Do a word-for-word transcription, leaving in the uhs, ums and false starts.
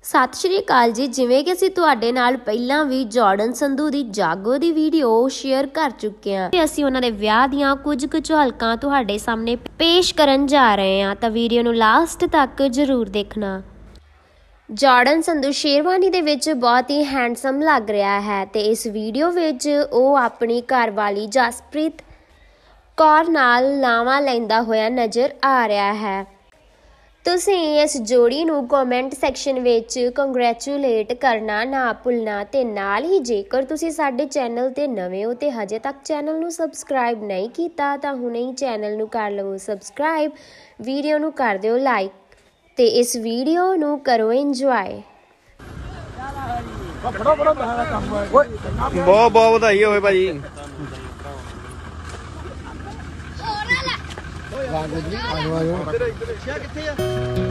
सत श्री अकाल जी। जिवें कि असीं तुहाडे नाल पहिलां भी जॉर्डन संधू दी जागो दी वीडियो शेयर कर चुके हां ते असीं उन्हां दे विआह दीआं कुछ कुछ झलकां तुहाडे सामने पेश करन जा रहे हां, तां वीडियो नूं लास्ट तक जरूर देखना। जॉर्डन संधू शेरवानी दे विच बहुत ही हैंडसम लग रहा है ते इस वीडियो विच ओह अपनी घरवाली जसप्रीत कौर नाल लावां लैंदा होया नज़र आ रहा है। तुसीं इस जोड़ी नूं कमेंट सैक्शन विच कंग्रैचुलेट करना ना भुलना ते नाल ही जेकर तुसीं साडे चैनल ते नवें हो ते हजे तक चैनल नूं सबसक्राइब नहीं कीता तां हुणे ही चैनल नूं कर लवो सबसक्राइब, वीडियो नूं कर दिओ लाइक ते इस वीडियो नूं करो इंजॉय। बहुत बहुत बधाई होवे भाजी। आजो आजो